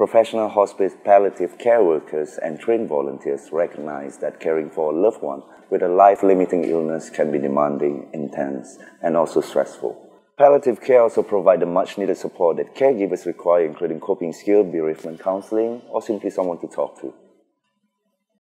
Professional hospice palliative care workers and trained volunteers recognize that caring for a loved one with a life-limiting illness can be demanding, intense, and also stressful. Palliative care also provides the much-needed support that caregivers require, including coping skills, bereavement counseling, or simply someone to talk to.